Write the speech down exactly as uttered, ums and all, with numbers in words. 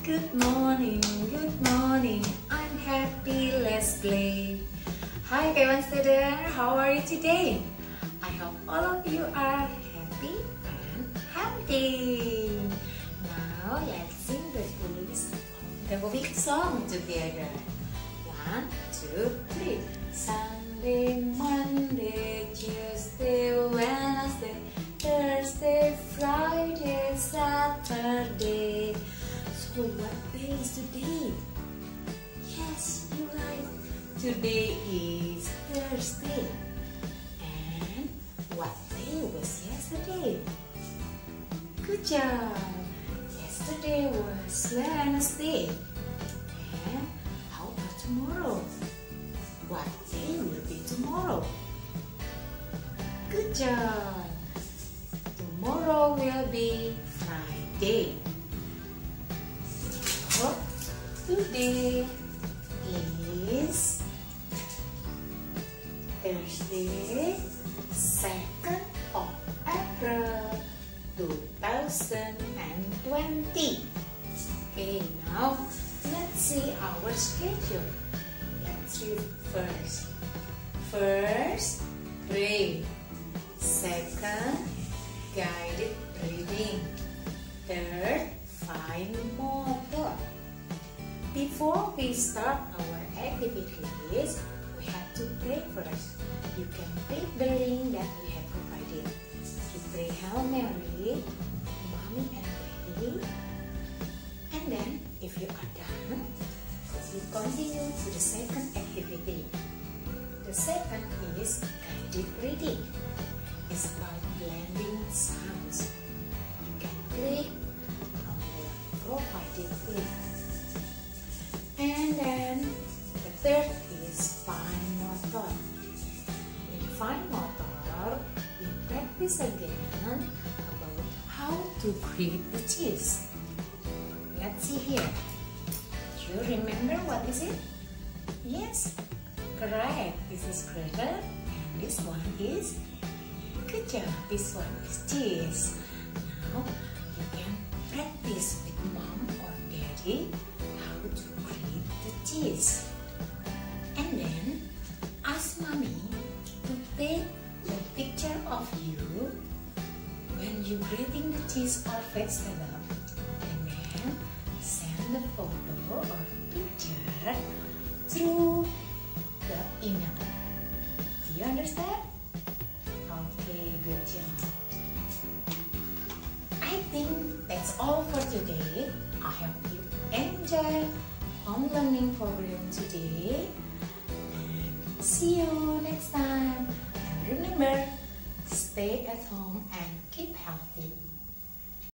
Good morning, good morning. I'm happy, let's play. Hi K one student, how are you today? I hope all of you are happy and healthy. Now let's sing the lyrics of the week song together. One, two, three. Sunday, Monday, Tuesday, Wednesday, Thursday, Friday, Saturday. So what day is today? Yes, you're right. Today is Thursday. And what day was yesterday? Good job. Yesterday was Wednesday. And how about tomorrow? What day will be tomorrow? Good job. Tomorrow will be Friday. So today is Thursday, second of April two thousand twenty. Okay, now let's see our schedule. Let's read first. First, pray. Second, guided reading. Third, fine motor. Before we start our activities, we have to pray first. You can click the link that we have provided. You pray Hail Mary, Mommy and Daddy. And then, if you are done, we continue to the second activity. The second is guided reading. It's about blending sounds. You can click on the provided link. And then the third is fine motor. In fine motor, we practice again about how to grate the cheese. Let's see here. Do you remember what is it? Yes, correct. This is grater and this one is good job. This one is cheese. Now you can practice with mom or daddy how to grate the cheese. And then ask mommy to take a picture of you when you grating the cheese or vegetable. And then send the photo or picture through the email. Do you understand? Okay, good job. I think that's all for today. I hope you enjoy home learning program today. And see you next time. And remember, stay at home and keep healthy.